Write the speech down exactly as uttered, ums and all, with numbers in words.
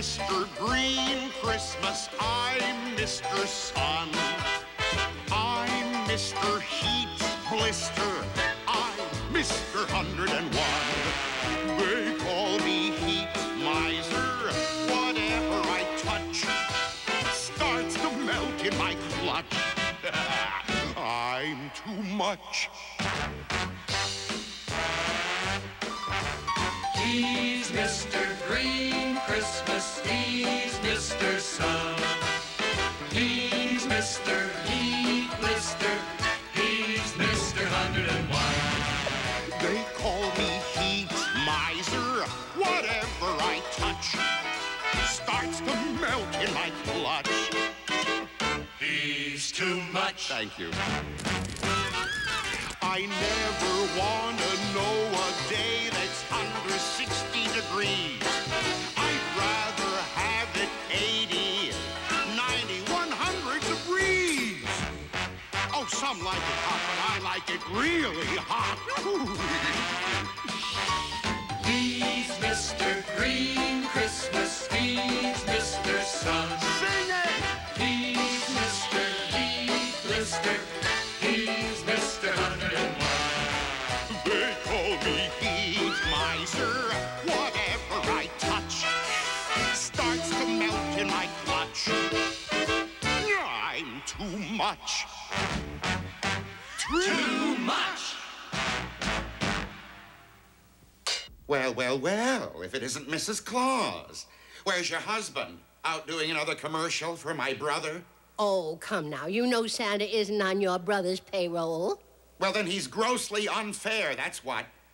Mister Green Christmas, I'm Mister Sun. I'm Mister Heat Blister, I'm Mister Hundred and One. They call me Heat Miser, whatever I touch starts to melt in my clutch. I'm too much. He's Mister Green Christmas, he's Mister Sun. He's Mister Heat Blister, he's Mister Hundred and One. They call me Heat Miser, whatever I touch starts to melt in my clutch. He's too much. Thank you. I never want to know a day that's under sixty degrees. I'd rather have it eighty, ninety, one hundred degrees. Oh, some like it hot, but I like it really hot. He's Mister Green Christmas, he's Mister Sun. Sing it! He's Mister Heat Blister, he's Mister Hundred and One. They call me Heat Miser, whatever I touch starts to melt in my clutch. I'm too much. Too much! Well, well, well, if it isn't Missus Claus. Where's your husband? Out doing another commercial for my brother? Oh, come now. You know Santa isn't on your brother's payroll. Well, then he's grossly unfair, that's what.